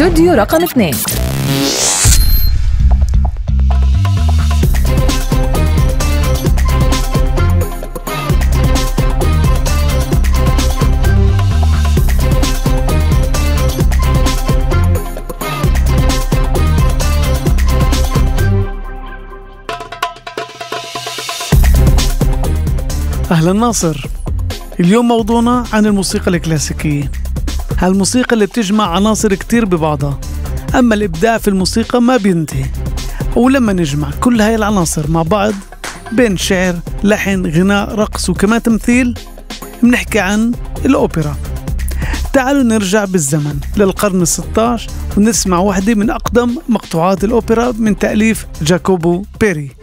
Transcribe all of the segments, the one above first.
استوديو رقم 2. أهلا ناصر. اليوم موضوعنا عن الموسيقى الكلاسيكية، هالموسيقى اللي بتجمع عناصر كتير ببعضها. أما الإبداع في الموسيقى ما بينتهي، ولما نجمع كل هاي العناصر مع بعض بين شعر، لحن، غناء، رقص وكمان تمثيل، بنحكي عن الأوبرا. تعالوا نرجع بالزمن للقرن ال16 ونسمع واحدة من أقدم مقطوعات الأوبرا من تأليف جاكوبو بيري.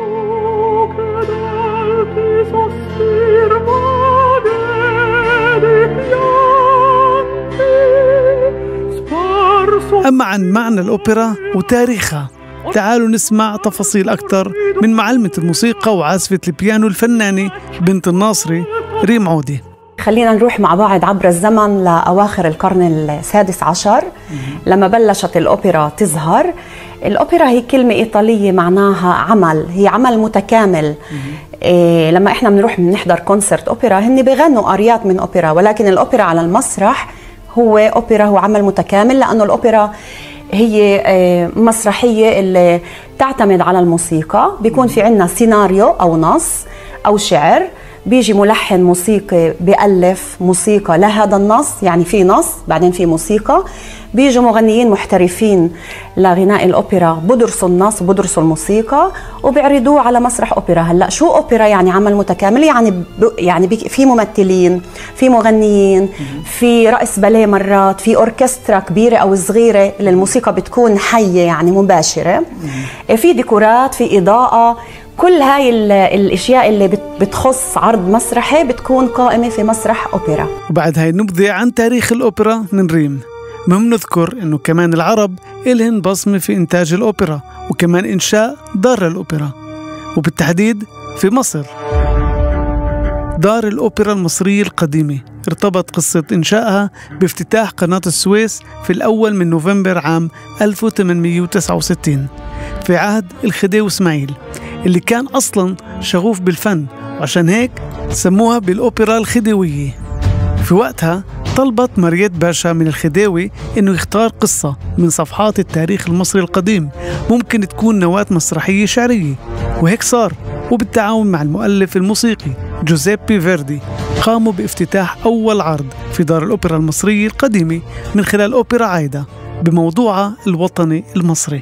أما عن معنى الأوبرا وتاريخها، تعالوا نسمع تفاصيل أكثر من معلمة الموسيقى وعازفة البيانو الفنانة بنت الناصري ريم عودة. خلينا نروح مع بعض عبر الزمن لأواخر القرن ال16 لما بلشت الأوبرا تظهر. الأوبرا هي كلمة إيطالية معناها عمل، هي عمل متكامل. لما إحنا بنروح بنحضر كونسرت أوبرا هن بيغنوا آريات من أوبرا، ولكن الأوبرا على المسرح هو أوبرا، هو عمل متكامل، لأنه الأوبرا هي مسرحية اللي تعتمد على الموسيقى. بيكون في عنا سيناريو أو نص أو شعر، بيجي ملحن موسيقي بيألف موسيقى لهذا النص، يعني في نص بعدين في موسيقى. بيجوا مغنيين محترفين لغناء الأوبرا بدرسوا النص وبدرسوا الموسيقى وبيعرضوه على مسرح أوبرا. هلأ شو أوبرا؟ يعني عمل متكامل، يعني في ممثلين، في مغنيين، في رقص باليه، مرات في أوركسترا كبيرة أو صغيرة اللي الموسيقى بتكون حية يعني مباشرة، في ديكورات، في إضاءة. كل هاي الاشياء اللي بتخص عرض مسرحي بتكون قائمه في مسرح اوبرا. وبعد هاي النبذه عن تاريخ الاوبرا من ريم، مهم نذكر انه كمان العرب إلهن بصمه في انتاج الاوبرا وكمان انشاء دار الاوبرا، وبالتحديد في مصر. دار الاوبرا المصريه القديمه ارتبط قصه انشائها بافتتاح قناه السويس في الاول من نوفمبر عام 1869 في عهد الخديوي اسماعيل، اللي كان أصلاً شغوف بالفن، وعشان هيك سموها بالأوبرا الخديوية. في وقتها طلبت مريت باشا من الخديوي إنه يختار قصة من صفحات التاريخ المصري القديم ممكن تكون نواة مسرحية شعرية، وهيك صار. وبالتعاون مع المؤلف الموسيقي جوزيبي فيردي قاموا بافتتاح أول عرض في دار الأوبرا المصرية القديمة من خلال أوبرا عايدة بموضوعها الوطني المصري.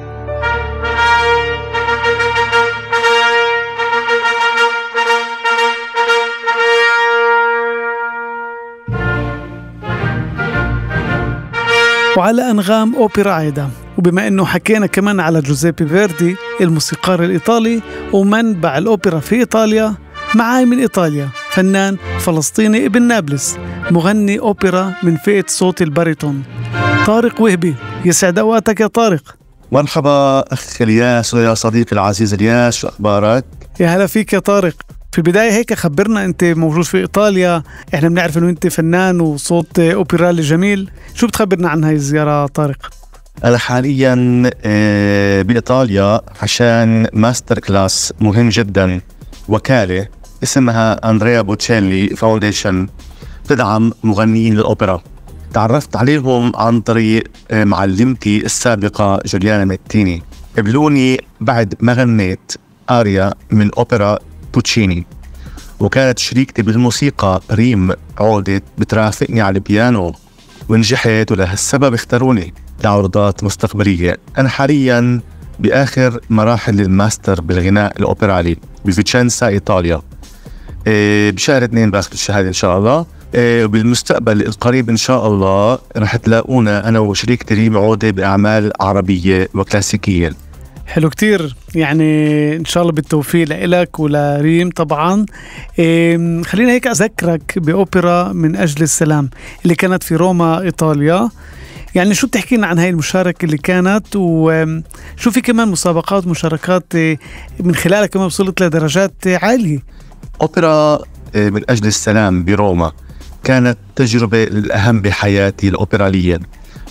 وعلى أنغام أوبرا عايدة. وبما أنه حكينا كمان على جوزيبي فيردي الموسيقار الإيطالي ومنبع الأوبرا في إيطاليا، معاي من إيطاليا فنان فلسطيني ابن نابلس، مغني أوبرا من فئة صوت الباريتون، طارق وهبي. يسعد أوقاتك يا طارق. مرحبا أخ الياس ويا صديقي العزيز الياس، شو أخبارك؟ يا هلا فيك يا طارق. في البداية هيك خبرنا، أنت موجود في إيطاليا، إحنا بنعرف أنه أنت فنان وصوت أوبرالي جميل، شو بتخبرنا عن هاي الزيارة طارق؟ أنا حاليا بإيطاليا عشان ماستر كلاس مهم جدا، وكالة اسمها أندريا بوتشيلي فاونديشن تدعم مغنيين للأوبرا. تعرفت عليهم عن طريق معلمتي السابقة جوليانا ميتيني، قبلوني بعد ما غنيت آريا من أوبرا بوتشيني، وكانت شريكتي بالموسيقى ريم عودة بترافقني على البيانو ونجحت، ولهالسبب اختاروني لعروضات مستقبلية. أنا حاليا بآخر مراحل الماستر بالغناء الأوبرالي بفيتشنسا إيطاليا، بشهر 2 باخذ الشهادة إن شاء الله. وبالمستقبل القريب إن شاء الله رح تلاقونا أنا وشريكتي ريم عودة بأعمال عربية وكلاسيكية. حلو كتير، يعني إن شاء الله بالتوفيق لإلك ولريم طبعا. خلينا هيك أذكرك بأوبرا من أجل السلام اللي كانت في روما إيطاليا. يعني شو بتحكينا عن هاي المشاركة اللي كانت، وشو في كمان مسابقات مشاركات من خلالها كمان وصلت لدرجات عالية؟ أوبرا من أجل السلام بروما كانت تجربة الأهم بحياتي الأوبرالية،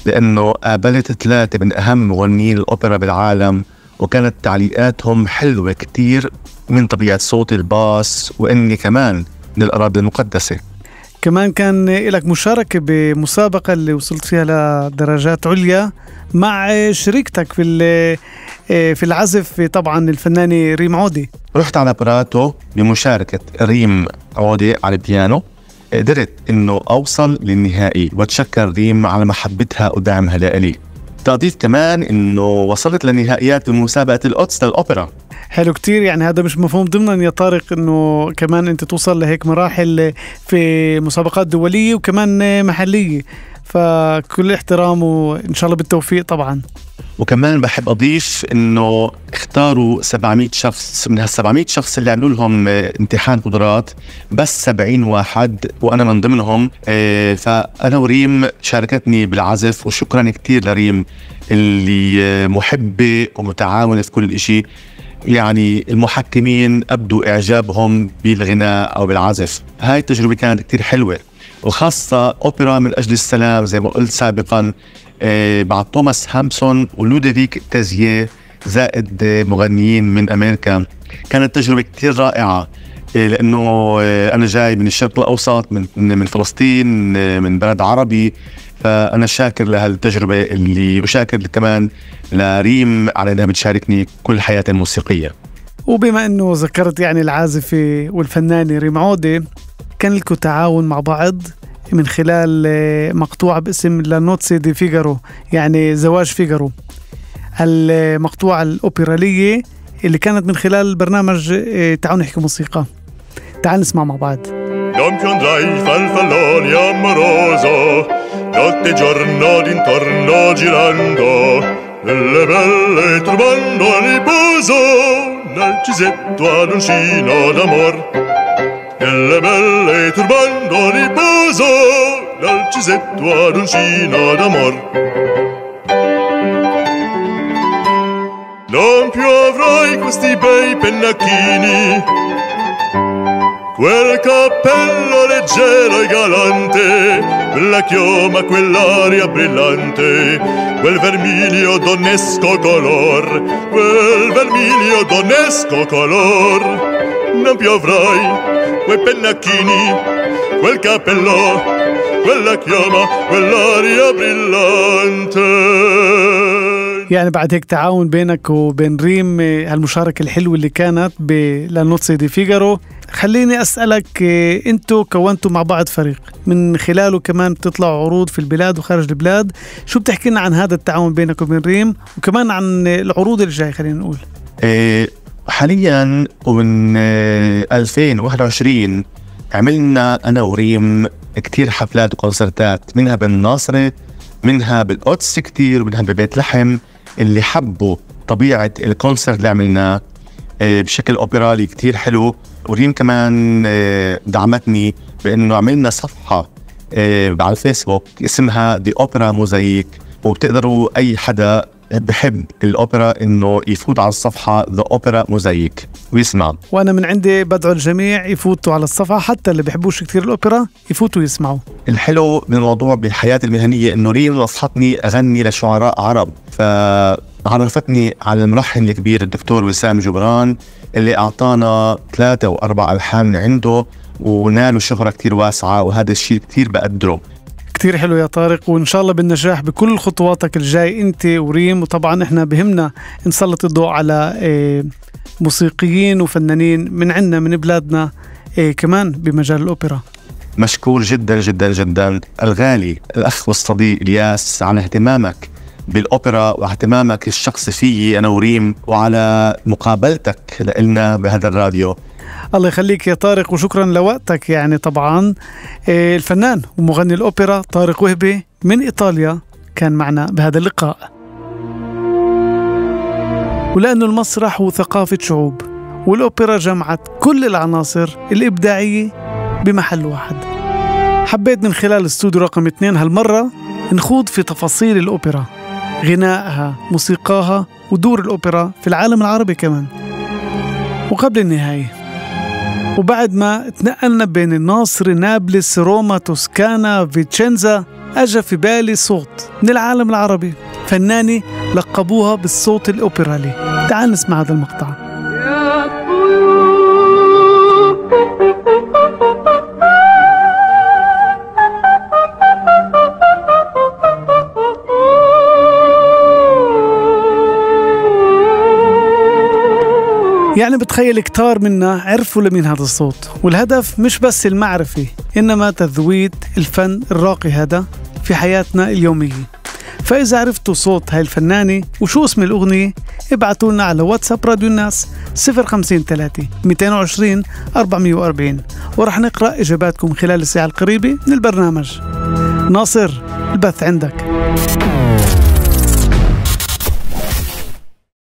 لأنه قابلت 3 من أهم مغنيين الأوبرا بالعالم، وكانت تعليقاتهم حلوة كتير من طبيعة صوت الباس، وإني كمان من الأراضي المقدسة. كمان كان لك مشاركة بمسابقة اللي وصلت فيها لدرجات عليا مع شريكتك في العزف، طبعا الفنانة ريم عودة. رحت على براتو بمشاركة ريم عودة على البيانو، قدرت إنه أوصل للنهائي، وأتشكر ريم على محبتها ودعمها لإلي. تأضيف كمان إنه وصلت لنهائيات بمسابقة القدس للأوبرا. حلو كتير، يعني هذا مش مفهوم ضمنا يا طارق إنه كمان أنت توصل لهيك مراحل في مسابقات دولية وكمان محلية، فكل احترام وإن شاء الله بالتوفيق طبعا. وكمان بحب أضيف إنه اختاروا 700 شخص، من هال700 شخص اللي عملوا لهم امتحان قدرات بس 70 واحد وأنا من ضمنهم. فأنا وريم شاركتني بالعزف، وشكرا كتير لريم اللي محبة ومتعاونة في كل إشي. يعني المحكمين أبدوا إعجابهم بالغناء أو بالعزف. هاي التجربة كانت كتير حلوة، وخاصة أوبرا من أجل السلام زي ما قلت سابقا مع توماس هامسون ولودويك تازيه، زائد مغنيين من أمريكا. كانت تجربة كتير رائعة، لأنه أنا جاي من الشرق الأوسط، من فلسطين، من بلد عربي، فأنا شاكر لهالتجربة اللي وشاكر كمان لريم على أنها بتشاركني كل حياتي الموسيقية. وبما أنه ذكرت يعني العازفة والفنانة ريم عودة، كان لكم تعاون مع بعض من خلال مقطوعة باسم لا نوتسي دي فيغارو، يعني زواج فيغارو، المقطوعة الأوبرالية اللي كانت من خلال برنامج تعالوا نحكي موسيقى. تعال نسمع مع بعض. Non più andrai falfalloni amoroso, notte e giorno d'intorno girando, delle belle turbando al riposo, nel cisetto ad uncino d'amor. Delle belle turbando al riposo, nel cisetto ad uncino d'amor. Non più avrai questi bei pennacchini, quel cappello leggero e galante, quella chioma, quell'aria brillante, quel vermiglio donnesco color, quel vermiglio donnesco color. Non più avrai quei pennacchini, quel cappello, quella chioma, quell'aria brillante. يعني بعد هيك تعاون بينك وبين ريم، هالمشاركة الحلوة اللي كانت بلا نوتسي دي فيغارو، خليني أسألك، أنتوا كونتوا مع بعض فريق من خلاله كمان بتطلعوا عروض في البلاد وخارج البلاد، شو بتحكي لنا عن هذا التعاون بينك وبين ريم، وكمان عن العروض اللي جاي؟ خلينا نقول حاليا ومن 2021 عملنا أنا وريم كتير حفلات وكونسرتات، منها بالناصرة، منها بالقدس كتير، ومنها ببيت لحم. اللي حبوا طبيعة الكونسرت اللي عملناه بشكل أوبرالي كتير حلو. وريم كمان دعمتني بأنه عملنا صفحة على الفيسبوك اسمها دي أوبرا موزايك، وبتقدروا أي حدا بحب الأوبرا إنه يفوت على الصفحة The Opera Mosaic ويسمع. وأنا من عندي بدعو الجميع يفوتوا على الصفحة، حتى اللي بيحبوش كتير الأوبرا يفوتوا يسمعوا. الحلو من الموضوع بالحياة المهنية إنه ريم نصحتني أغني لشعراء عرب، فعرفتني على الملحن الكبير الدكتور وسام جبران اللي أعطانا 3 أو 4 ألحان عنده ونالوا شهرة كتير واسعة، وهذا الشيء كتير بقدره. كتير حلو يا طارق، وإن شاء الله بالنجاح بكل خطواتك الجاي أنت وريم. وطبعا إحنا بهمنا نسلط الضوء على موسيقيين وفنانين من عنا من بلادنا كمان بمجال الأوبرا. مشكور جدا جدا جدا الغالي الأخ والصديق إلياس على اهتمامك بالأوبرا واهتمامك الشخصي فيي أنا وريم، وعلى مقابلتك لنا بهذا الراديو. الله يخليك يا طارق، وشكرا لوقتك. يعني طبعا الفنان ومغني الأوبرا طارق وهبي من إيطاليا كان معنا بهذا اللقاء. ولأنه المسرح هو ثقافة شعوب، والأوبرا جمعت كل العناصر الإبداعية بمحل واحد، حبيت من خلال استوديو رقم 2 هالمرة نخوض في تفاصيل الأوبرا، غنائها، موسيقاها، ودور الأوبرا في العالم العربي كمان. وقبل النهاية، وبعد ما تنقلنا بين الناصر، نابلس، روما، توسكانا، فيتشنزا، أجا في بالي صوت من العالم العربي، فنانة لقبوها بالصوت الأوبرالي. تعال نسمع هذا المقطع. يعني بتخيل كتار منا عرفوا لمين هذا الصوت، والهدف مش بس المعرفة إنما تذويق الفن الراقي هذا في حياتنا اليومية. فإذا عرفتوا صوت هاي الفنانة وشو اسم الأغنية ابعتوا لنا على واتساب راديو الناس 053 220 440 ورح نقرأ إجاباتكم خلال الساعة القريبة من البرنامج. ناصر، البث عندك.